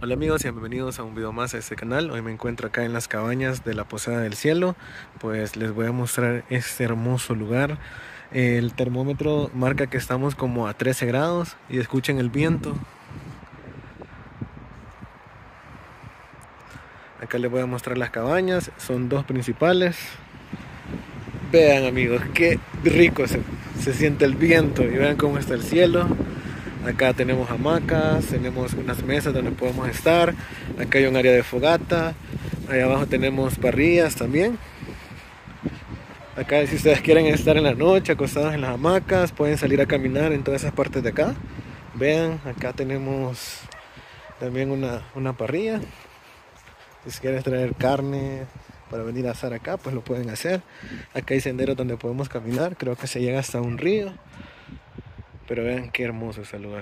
Hola amigos y bienvenidos a un video más a este canal. Hoy me encuentro acá en las cabañas de la Posada del Cielo. Pues les voy a mostrar este hermoso lugar. El termómetro marca que estamos como a 13 grados y escuchen el viento. Acá les voy a mostrar las cabañas, son dos principales. Vean amigos, qué rico se siente el viento y vean cómo está el cielo. Acá tenemos hamacas, tenemos unas mesas donde podemos estar. Acá hay un área de fogata. Allá abajo tenemos parrillas también. Acá si ustedes quieren estar en la noche acostados en las hamacas, pueden salir a caminar en todas esas partes de acá. Vean, acá tenemos también una parrilla. Si quieren traer carne para venir a asar acá, pues lo pueden hacer. Acá hay senderos donde podemos caminar. Creo que se llega hasta un río. Pero vean qué hermoso es el lugar.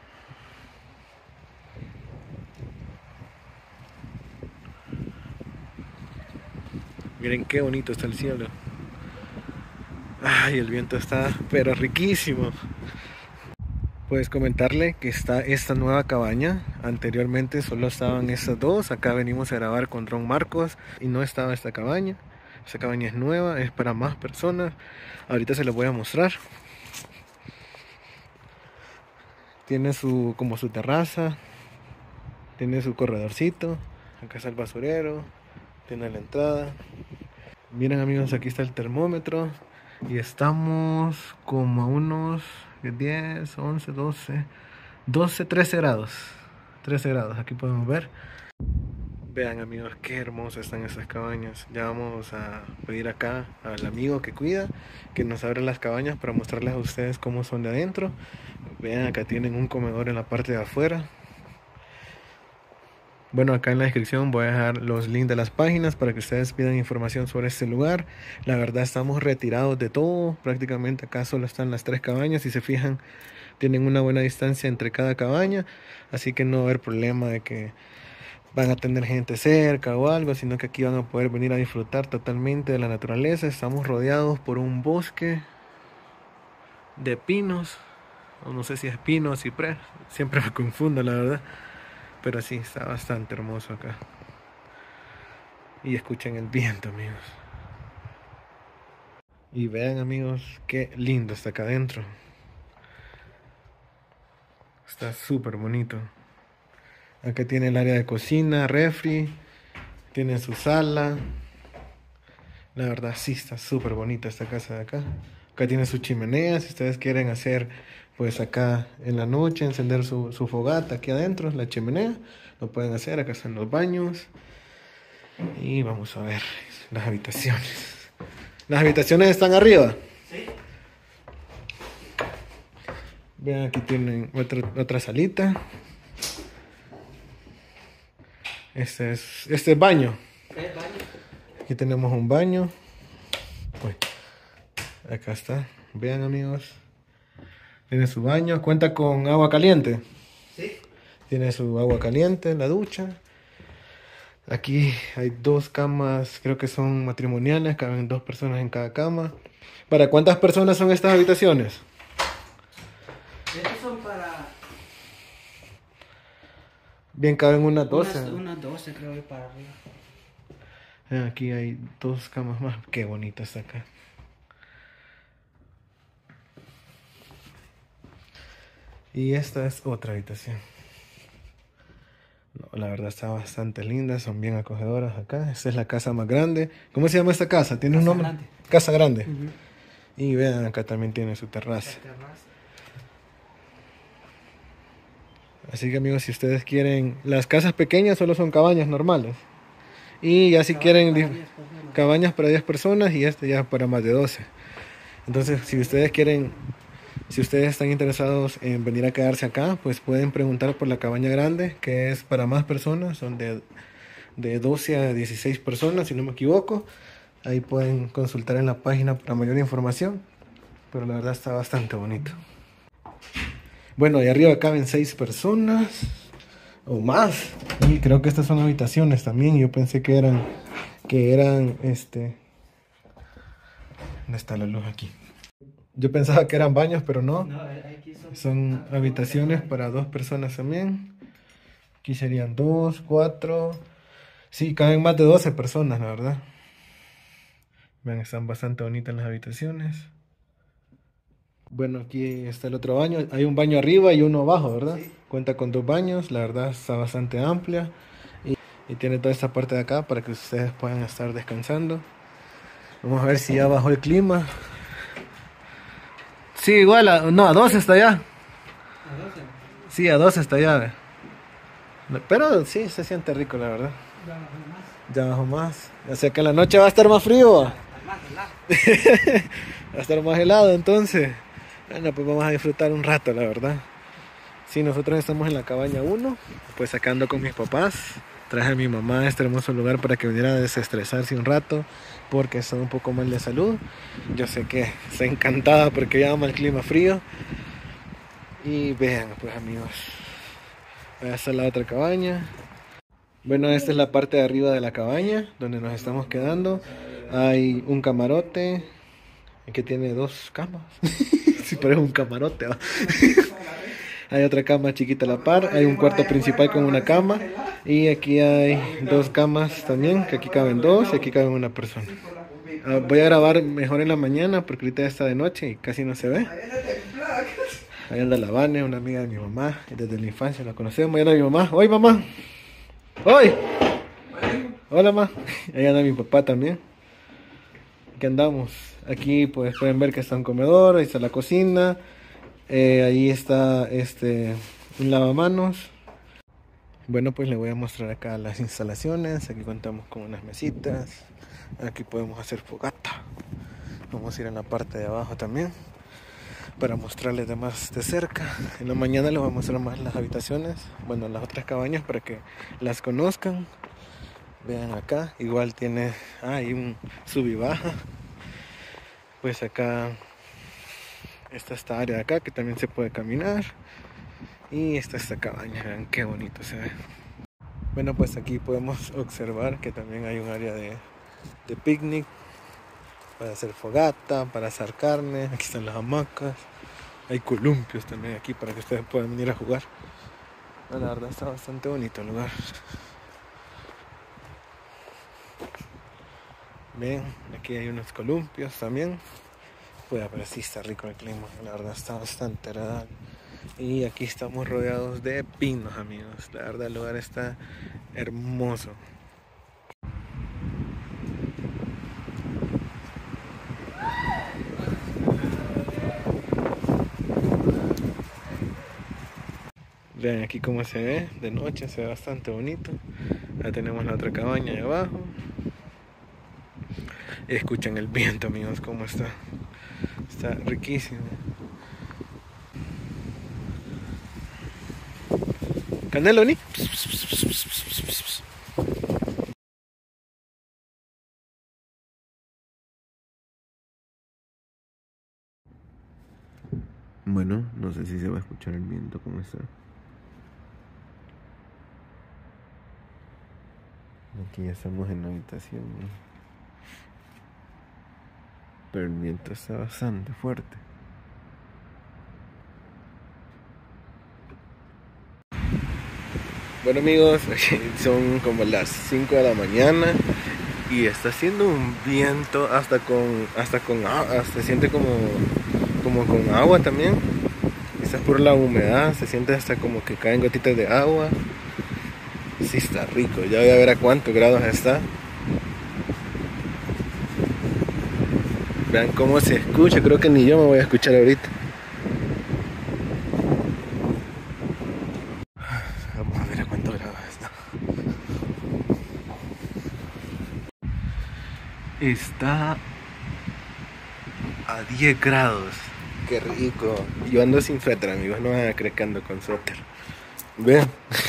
Miren qué bonito está el cielo. Ay, el viento está pero riquísimo. Pues comentarle que está esta nueva cabaña. Anteriormente solo estaban estas dos. Acá venimos a grabar con Ron Marcos y no estaba esta cabaña. Esta cabaña es nueva, es para más personas. Ahorita se los voy a mostrar. Tiene como su terraza. Tiene su corredorcito. Acá está el basurero. Tiene la entrada. Miren amigos, aquí está el termómetro. Y estamos como a unos 10, 11, 12, 13 grados. 13 grados, aquí podemos ver. Vean amigos, qué hermosas están estas cabañas. Ya vamos a pedir acá al amigo que cuida que nos abra las cabañas para mostrarles a ustedes cómo son de adentro. Vean, acá tienen un comedor en la parte de afuera. Bueno, acá en la descripción voy a dejar los links de las páginas para que ustedes pidan información sobre este lugar. La verdad estamos retirados de todo, prácticamente acá solo están las tres cabañas. Si se fijan, tienen una buena distancia entre cada cabaña, así que no va a haber problema de que van a tener gente cerca o algo, sino que aquí van a poder venir a disfrutar totalmente de la naturaleza. Estamos rodeados por un bosque de pinos, o no sé si es pino o ciprés, siempre me confundo la verdad. Pero sí, está bastante hermoso acá. Y escuchen el viento, amigos. Y vean, amigos, qué lindo está acá adentro. Está súper bonito. Acá tiene el área de cocina, refri. Tiene su sala. La verdad sí está súper bonita esta casa de acá. Acá tiene su chimenea. Si ustedes quieren hacer, pues acá en la noche, encender su fogata aquí adentro, la chimenea, lo pueden hacer. Acá están los baños. Y vamos a ver las habitaciones. ¿Las habitaciones están arriba? Sí. Vean, aquí tienen otra salita. Este es baño. ¿Es baño? Aquí tenemos un baño. Uy, acá está. Vean, amigos. Tiene su baño. Cuenta con agua caliente. Sí. Tiene su agua caliente, la ducha. Aquí hay dos camas, creo que son matrimoniales, caben dos personas en cada cama. ¿Para cuántas personas son estas habitaciones? Estas son para... Bien, caben unas 12. Unas 12 creo que para arriba. Aquí hay dos camas más. Qué bonita está acá. Y esta es otra habitación. No, la verdad está bastante linda, son bien acogedoras acá. Esta es la casa más grande. ¿Cómo se llama esta casa? ¿Tiene un nombre? Grande. Casa grande. Y vean, acá también tiene su terraza. Así que amigos, si ustedes quieren, las casas pequeñas solo son cabañas normales. Y ya si quieren cabañas para 10 personas y este ya para más de 12. Entonces, si ustedes quieren, si ustedes están interesados en venir a quedarse acá, pues pueden preguntar por la cabaña grande, que es para más personas, son de 12 a 16 personas, si no me equivoco. Ahí pueden consultar en la página para mayor información, pero la verdad está bastante bonito. Bueno, ahí arriba caben 6 personas o más. Y creo que estas son habitaciones también. Yo pensé que eran ¿dónde está la luz aquí? Yo pensaba que eran baños, pero no. Son habitaciones para 2 personas también. Aquí serían 2, 4. Sí, caben más de 12 personas, la verdad. Vean, están bastante bonitas las habitaciones. Bueno, aquí está el otro baño. Hay un baño arriba y uno abajo, ¿verdad? Sí. Cuenta con 2 baños. La verdad está bastante amplia. Y tiene toda esta parte de acá para que ustedes puedan estar descansando. Vamos a ver si ya bajó el clima. Sí, igual, no, a 2 está ya. ¿A 12? Sí, a 2 está ya. Pero sí, se siente rico, la verdad. Ya bajó más. Ya bajó más. O sea que en la noche va a estar más frío. Más, ¿verdad? Va a estar más helado, entonces. Bueno, pues vamos a disfrutar un rato, la verdad. Sí, nosotros estamos en la cabaña 1, pues sacando con mis papás. Traje a mi mamá a este hermoso lugar para que viniera a desestresarse un rato, porque está un poco mal de salud. Yo sé que está encantada porque ya ama el clima frío. Y vean, pues amigos, esta es la otra cabaña. Bueno, esta es la parte de arriba de la cabaña, donde nos estamos quedando. Hay un camarote, que tiene 2 camas. Si parece un camarote, ¿va? Hay otra cama chiquita a la par, hay un cuarto principal con una cama y aquí hay 2 camas también, que aquí caben 2 y aquí caben una persona. Voy a grabar mejor en la mañana porque ahorita ya está de noche y casi no se ve. Ahí anda la Vane, una amiga de mi mamá, desde la infancia la conocemos. Ahí anda mi mamá. ¡Hoy, mamá! ¡Hoy! Hola, mamá. Ahí anda mi papá también. Aquí andamos. Aquí pues pueden ver que está un comedor, ahí está la cocina. Ahí está un lavamanos. Bueno, pues le voy a mostrar acá las instalaciones. Aquí contamos con unas mesitas. Aquí podemos hacer fogata. Vamos a ir en la parte de abajo también para mostrarles de más de cerca. En la mañana les voy a mostrar más las habitaciones, bueno, las otras cabañas para que las conozcan. Vean acá, igual tiene, hay un sub y baja. Pues acá está esta área de acá que también se puede caminar. Y está esta cabaña, vean qué bonito se ve. Bueno, pues aquí podemos observar que también hay un área de picnic para hacer fogata, para asar carne. Aquí están las hamacas. Hay columpios también aquí para que ustedes puedan venir a jugar. La verdad está bastante bonito el lugar. Ven, aquí hay unos columpios también. Pues pero sí está rico el clima, la verdad está bastante agradable. Y aquí estamos rodeados de pinos, amigos. La verdad el lugar está hermoso. Vean aquí cómo se ve de noche, se ve bastante bonito. Ya tenemos la otra cabaña de abajo. Escuchen el viento, amigos, cómo está. Está riquísimo. Canelo, ni. Bueno, no sé si se va a escuchar el viento cómo está. Aquí ya estamos en la habitación. Pero el viento está bastante fuerte. Bueno amigos, son como las 5 de la mañana y está haciendo un viento hasta se siente como con agua también. Quizás por la humedad, se siente hasta como que caen gotitas de agua. Sí está rico, ya voy a ver a cuántos grados está. Vean cómo se escucha, creo que ni yo me voy a escuchar ahorita. Vamos a ver a cuántos grados está. Está a 10 grados. Qué rico. Yo ando sin suéter, amigos, no van a creer que ando con suéter. Vean.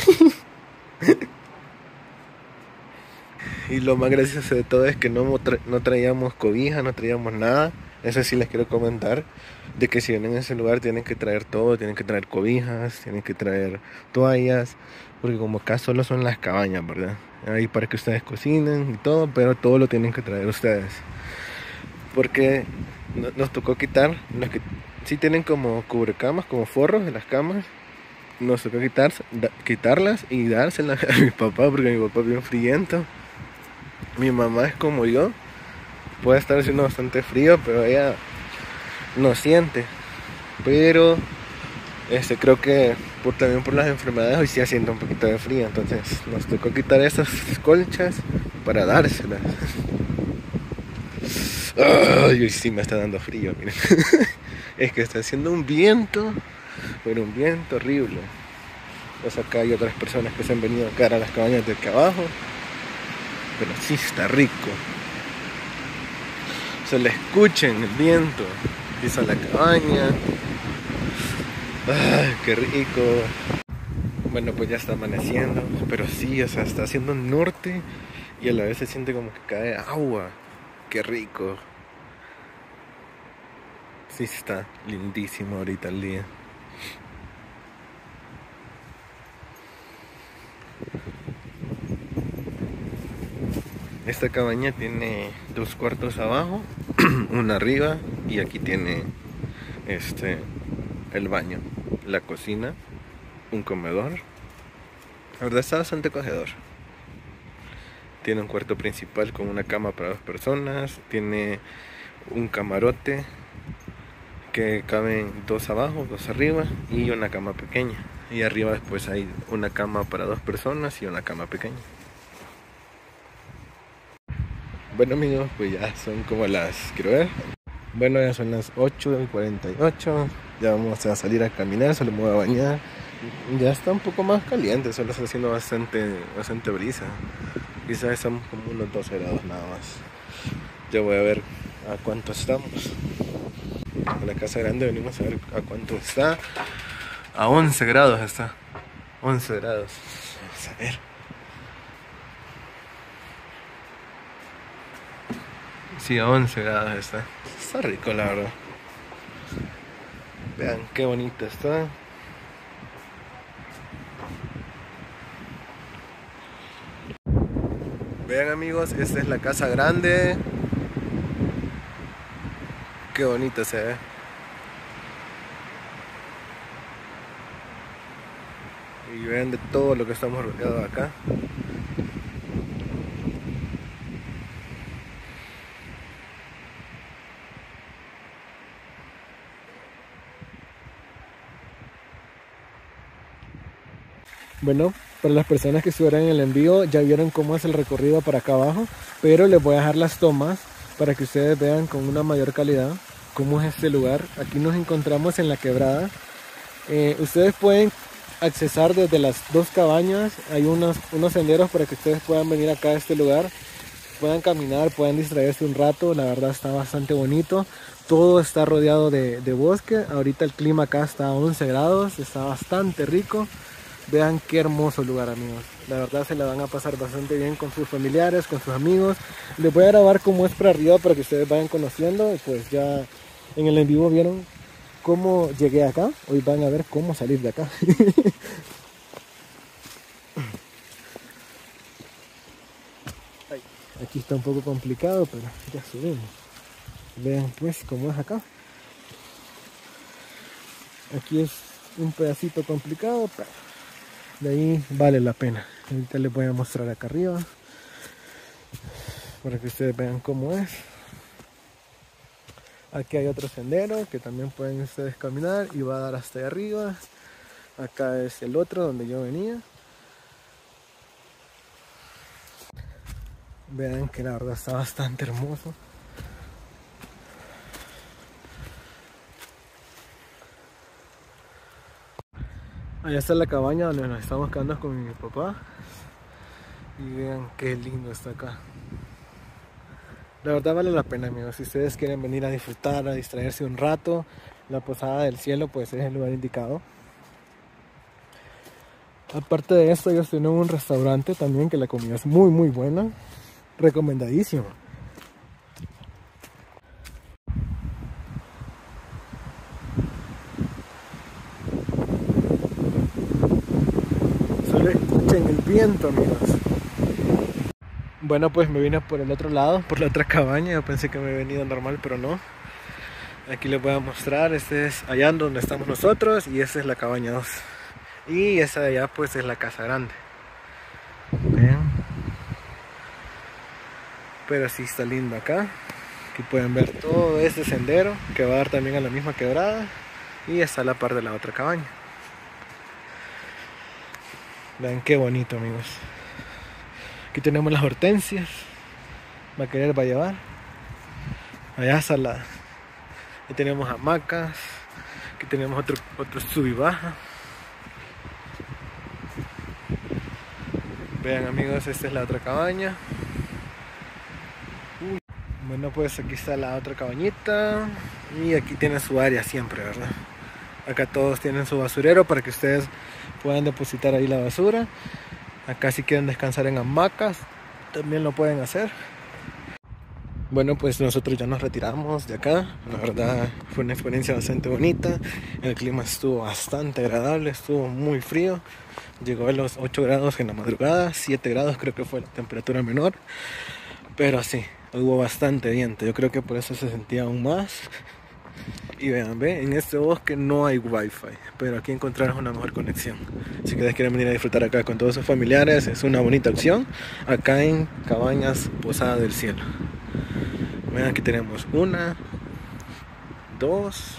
Y lo más gracioso de todo es que no traíamos cobija, no traíamos nada. Eso sí les quiero comentar, de que si vienen a ese lugar tienen que traer todo, tienen que traer cobijas, tienen que traer toallas, porque como acá solo son las cabañas, ¿verdad? Ahí para que ustedes cocinen y todo, pero todo lo tienen que traer ustedes. Porque nos tocó quitar los que sí tienen como cubrecamas, como forros de las camas, nos tocó quitarlas y dárselas a mi papá, porque mi papá es bien friento. Mi mamá es como yo, puede estar haciendo bastante frío, pero ella no siente. Pero creo que también por las enfermedades hoy sí siente un poquito de frío, entonces nos tocó quitar esas colchas para dárselas. Ay, hoy sí me está dando frío, miren. Es que está haciendo un viento, pero un viento horrible. Pues acá hay otras personas que se han venido a quedar a las cabañas de acá abajo, pero sí está rico. Se le escuchen el viento, pisa la cabaña. Ay, qué rico. Bueno, pues ya está amaneciendo, pero sí, o sea, está haciendo norte y a la vez se siente como que cae agua. Qué rico. Sí, está lindísimo ahorita el día. Esta cabaña tiene 2 cuartos abajo, una arriba, y aquí tiene el baño, la cocina, un comedor. La verdad está bastante acogedor. Tiene un cuarto principal con una cama para 2 personas, tiene un camarote que caben 2 abajo, 2 arriba y una cama pequeña. Y arriba después hay una cama para 2 personas y una cama pequeña. Bueno amigos, pues ya son como quiero ver. Bueno, ya son las 8:48. Ya vamos a salir a caminar, solo me voy a bañar. Ya está un poco más caliente, solo está haciendo bastante brisa. Quizás estamos como unos 12 grados nada más. Ya voy a ver a cuánto estamos. En la casa grande venimos a ver a cuánto está. A 11 grados está. 11 grados. Vamos a ver. Sí, a 11 grados está. Está rico, la verdad. Vean qué bonito está. Vean amigos, esta es la casa grande. Qué bonito se ve. Y vean de todo lo que estamos rodeados acá. Bueno, para las personas que estuvieran en el envío ya vieron cómo es el recorrido para acá abajo, pero les voy a dejar las tomas para que ustedes vean con una mayor calidad cómo es este lugar. Aquí nos encontramos en la quebrada. Ustedes pueden accesar desde las 2 cabañas, hay unos senderos para que ustedes puedan venir acá a este lugar, puedan caminar, puedan distraerse un rato. La verdad está bastante bonito, todo está rodeado de bosque. Ahorita el clima acá está a 11 grados, está bastante rico. Vean qué hermoso lugar amigos, la verdad se la van a pasar bastante bien con sus familiares, con sus amigos. Les voy a grabar cómo es por arriba para que ustedes vayan conociendo. Pues ya en el en vivo vieron cómo llegué acá, hoy van a ver cómo salir de acá. Aquí está un poco complicado, pero ya subimos. Vean pues cómo es acá. Aquí es un pedacito complicado, pero de ahí vale la pena. Ahorita les voy a mostrar acá arriba para que ustedes vean cómo es. Aquí hay otro sendero que también pueden ustedes caminar y va a dar hasta ahí arriba. Acá es el otro donde yo venía. Vean que la verdad está bastante hermoso. Allá está la cabaña donde nos estamos quedando con mi papá. Y vean qué lindo está acá. La verdad vale la pena amigos, si ustedes quieren venir a disfrutar, a distraerse un rato, la Posada del Cielo pues es el lugar indicado. Aparte de esto ellos tienen un restaurante también que la comida es muy muy buena, recomendadísimo. Solo escuchen el viento amigos. Bueno, pues me vine por el otro lado, por la otra cabaña. Yo pensé que me había venido normal, pero no. Aquí les voy a mostrar, este es allá donde estamos nosotros y esta es la cabaña 2. Y esa de allá pues es la casa grande. Vean. Pero sí está lindo acá. Aquí pueden ver todo este sendero que va a dar también a la misma quebrada. Y está la par de la otra cabaña. Vean qué bonito, amigos. Aquí tenemos las hortensias. Va a querer, va a llevar. Allá está la... Aquí tenemos hamacas. Aquí tenemos otro sub y baja. Vean, amigos, esta es la otra cabaña. Bueno, pues aquí está la otra cabañita. Y aquí tiene su área siempre, ¿verdad? Acá todos tienen su basurero para que ustedes puedan depositar ahí la basura. Acá si quieren descansar en hamacas, también lo pueden hacer. Bueno, pues nosotros ya nos retiramos de acá. La verdad fue una experiencia bastante bonita. El clima estuvo bastante agradable, estuvo muy frío. Llegó a los 8 grados en la madrugada, 7 grados creo que fue la temperatura menor. Pero sí, hubo bastante viento. Yo creo que por eso se sentía aún más. Y vean, en este bosque no hay wifi, pero aquí encontrarás una mejor conexión. Si ustedes quieren venir a disfrutar acá con todos sus familiares, es una bonita opción. Acá en Cabañas Posada del Cielo. Vean, aquí tenemos 1, 2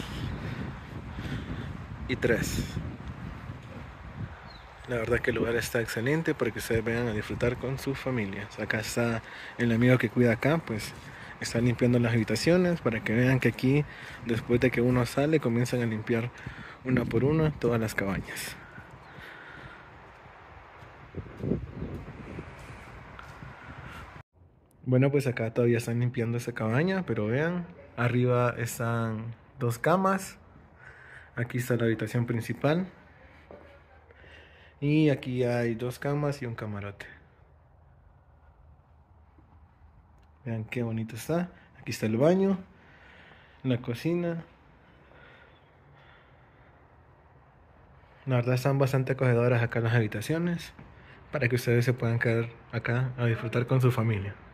y 3. La verdad que el lugar está excelente para que ustedes vengan a disfrutar con sus familias. Acá está el amigo que cuida acá, pues está limpiando las habitaciones para que vean que aquí, después de que uno sale, comienzan a limpiar una por una todas las cabañas. Bueno, pues acá todavía están limpiando esa cabaña, pero vean, arriba están 2 camas. Aquí está la habitación principal. Y aquí hay 2 camas y un camarote. Vean qué bonito está. Aquí está el baño, la cocina. La verdad están bastante acogedoras acá las habitaciones para que ustedes se puedan quedar acá a disfrutar con su familia.